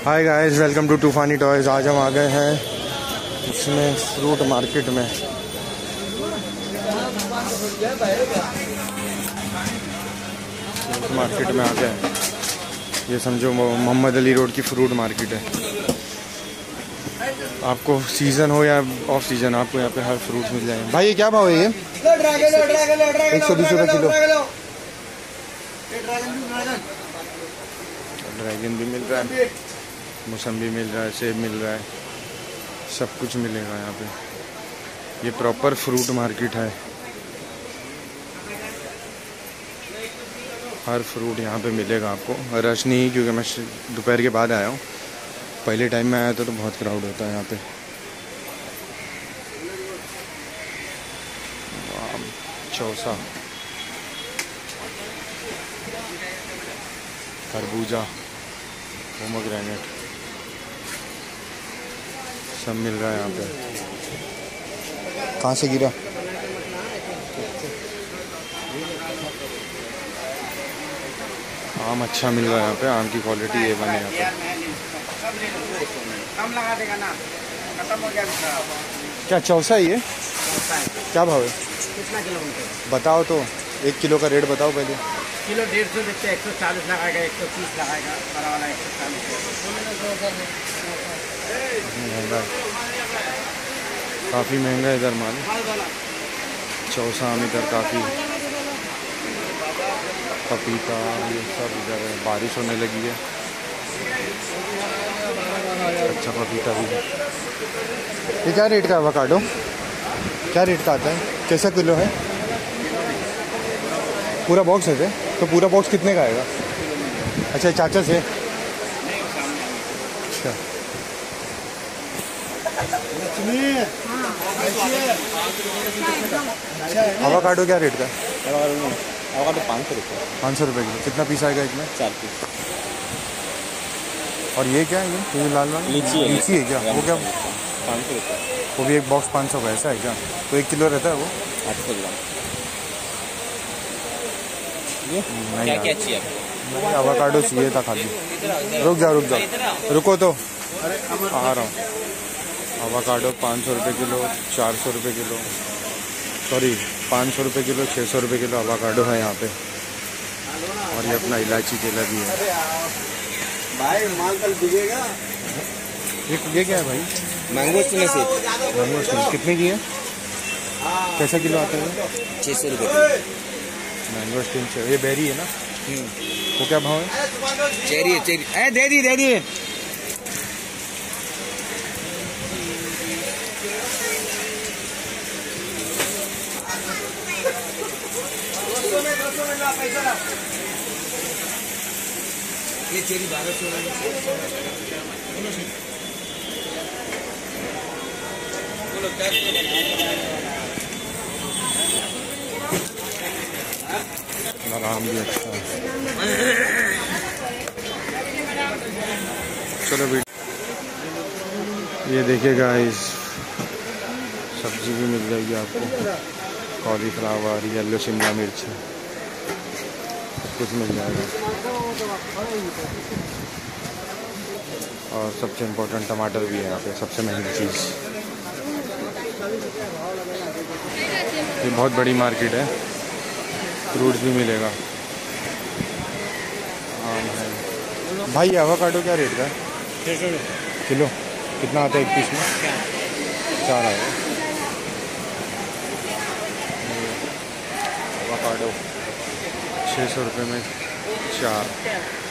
Hi guys, welcome to Toofani toys. आज हम आ गए हैं इसमें फ्रूट मार्केट में। फ्रूट मार्केट में आ गए। ये समझो मोहम्मद अली रोड की फ्रूट मार्केट है। आपको सीज़न हो या ऑफ सीज़न, आपको यहाँ पे हर फ्रूट मिल जाएंगे। भाई ये क्या भाव है? ये 120 रुपये किलो। ड्रैगन भी मिल रहा है, मौसम्बी मिल रहा है, सेब मिल रहा है, सब कुछ मिलेगा यहाँ पे। ये प्रॉपर फ्रूट मार्केट है। हर फ्रूट यहाँ पे मिलेगा आपको। रश नहीं, क्योंकि मैं दोपहर के बाद आया हूँ। पहले टाइम में आया था तो बहुत क्राउड होता है यहाँ पे। चौसा, खरबूजा, पोमोग्रेनेट सब मिल रहा है यहाँ पे। कहाँ से गिरा? आम अच्छा मिल रहा है यहाँ पे। आम की क्वालिटी A1 है यहाँ पे। कम लगा देगा ना, खत्म हो गया। क्या चौसा है ये? क्या भाव है? कितना किलो बताओ तो, 1 किलो का रेट बताओ पहले। किलो 150 देखते हैं। 140 लगाएगा, 130 लगाएगा, बड़ा वाला 140। महंगा, काफ़ी महंगा इधर माल। चौसा आम इधर काफ़ी। पपीता ये सब इधर है। बारिश होने लगी है, अच्छा पपीता भी है। ये क्या रेट का एवोकाडो? क्या रेट का आता है? कैसा किलो है? पूरा बॉक्स है तो पूरा बॉक्स कितने का आएगा? अच्छा, चाचा से। अच्छा, एवोकाडो क्या रेट का? एवोकाडो 500 रुपये। 500 रुपये किलो। कितना पीस आएगा इसमें? 4 पीस। और ये क्या है? ये लाल वाला लीची है क्या? वो क्या? 500 रुपये। वो भी एक बॉक्स 500 का, ऐसा है क्या? तो 1 किलो रहता है वो? 800 ग्राम। नहीं, क्या चाहिए आपको? एवोकाडो चाहिए था खाली। रुक जाओ, रुको तो आ रहा हूँ। एवोकाडो 500 रुपये किलो, 400 रुपये किलो, सॉरी 500 रुपये किलो, 600 रुपये किलो एवोकाडो है यहाँ पे। और ये अपना इलायची केला भी है भाई। माल कल बिकेगा। ये क्या है भाई? मैंगो स्टीन से। मैंगो स्टीन कितने की है? कैसा किलो आता है? 600 रुपये। मैंगो स्टीन ये बेरी है ना? वो क्या भाव है? चेरी है, चेरी। दे दी। ये चेरी 1200 आराम भी अच्छा है। चलो बेटा, ये देखिएगा, इस सब्जी भी मिल जाएगी आपको। कॉलीफ्लावर, येलो शिमला मिर्च, कुछ मिल जाएगा। और सबसे इम्पोर्टेंट टमाटर भी है यहाँ पे, सबसे महंगी चीज़। ये बहुत बड़ी मार्केट है। फ्रूट्स भी मिलेगा, आम है। भाई एवोकाडो क्या रेट का है? 600 किलो। कितना आता है एक पीस में? 4 आएगा। एवोकाडो 600 रुपये में 4।